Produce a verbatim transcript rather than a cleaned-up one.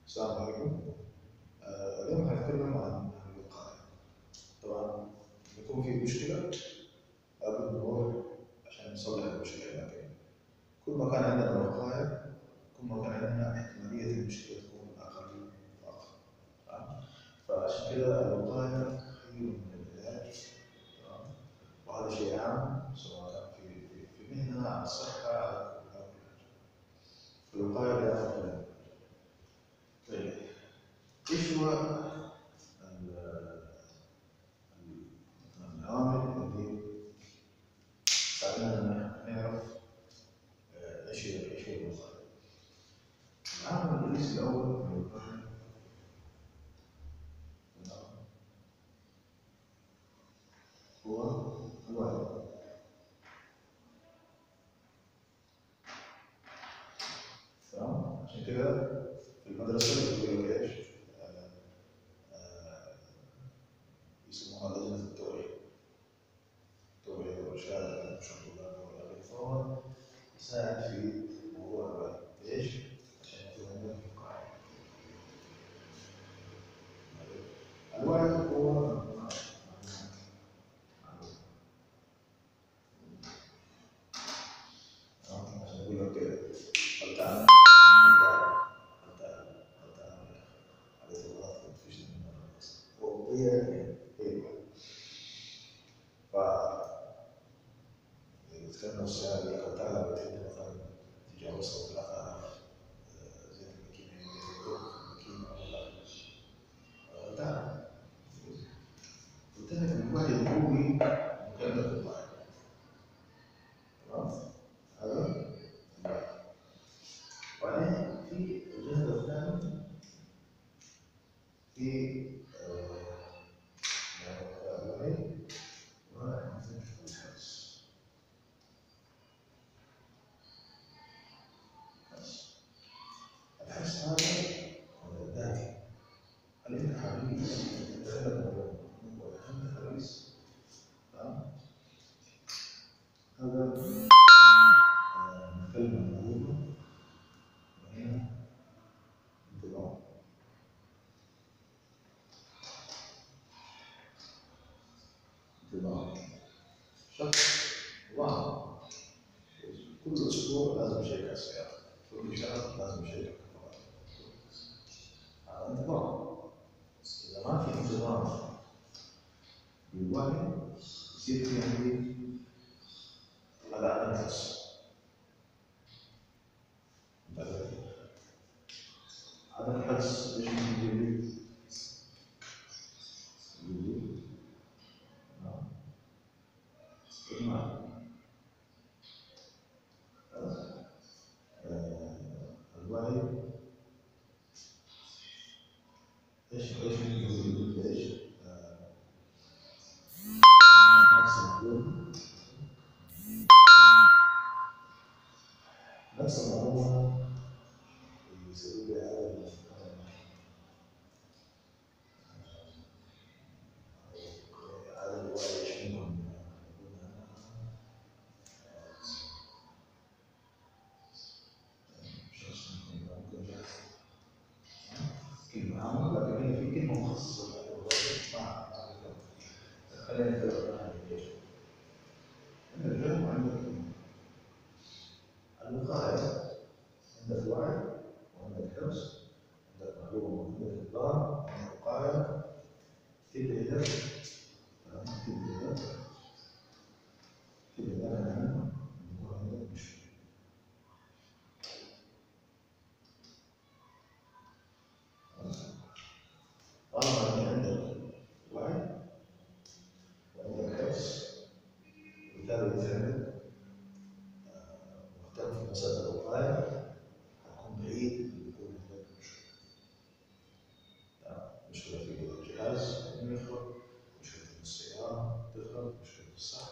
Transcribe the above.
السلام عليكم. آه، اليوم هنتكلم عن الوقاية. طبعا بيكون في مشكلة لابد نروح عشان نصلح المشكلة، لكن كل ما كان عندنا وقاية كل ما كان عندنا احتمالية المشكلة تكون أقل وأقل. تمام؟ فعشان كده الوقاية خير من العلاج. تمام؟ وهذا شيء عام سواء كان في في في مهنة عن الصحة أو العلاج. الوقاية لا أفضل من العلاج. طيب، إيش هو ال- العوامل اللي تساعدنا نعرف آه، ايش هي ايش هي الوقايه؟ العامل الرئيسي الاول في الوقايه هو الوعي. تمام؟ عشان كده في المدرسه بيقولوا لك ايش؟ آه، آه، يسموها لجنه التوعيه، التوعيه والارشاد على نشاط الطلاب والاطفال، يساعد في موضوع الوعي. ايش؟ عشان يكون عندنا وقايه. الوعي هو عشان يقول لك هل تعلم هل تعلم هل تعلم هل تعلم على ثغرات الفشل من الناس وهي هي ف ذكرنا الشعر اللي هل تعلم بتحب مثلا تجاوز صوت الأخ زي الماكينة الماكينة ولا هل تعلم. قلت لك الوعي القوي مكلف بالوعي. تمام؟ هذا الوعي. وبعدين في الجهد الثاني في الوعي والحس. الحس هذا ذاتي. هل انت حريص تتكلم وانت حريص؟ تمام؟ هذا كلمة مهمة وهي انتظام. انتظام. شخص واعظ كل اسبوع لازم يشيك السيارة، كل شهر لازم يشيك الكفاءة. هذا انتظام. إذا ما في انتظام بالوعي يصير في عندي غلاء نفس. هذا الحس ايش يجي؟ يجي إدمان. الوعي ايش ايش يقول ايش؟ نفس المعلومة نفس المعلومة يسوي لي هذا هذا الوعي ايش ممكن شخص ممكن جاهز كلمة عامة، لكن هي في كلمة مخصصة مع خلينا نتكلم عنها ليش؟ عندك الجهل وعندك الوقاية. عندك وعي وعندك حرص، عندك معلومة وعندك إقدار، عندك وقاية، تبقى إذا تبقى إذا تبقى إذا أنا يكون عندك مشكلة. طالما أنت عندك وعي وعندك حرص وبالتالي أنت عندك مهتم في مسألة الوقاية، حتكون بعيد من يكون عندك مشكلة. مشكلة في الجهاز إنه يخرب، مشكلة في السيارة تخرب، مشكلة في الصحة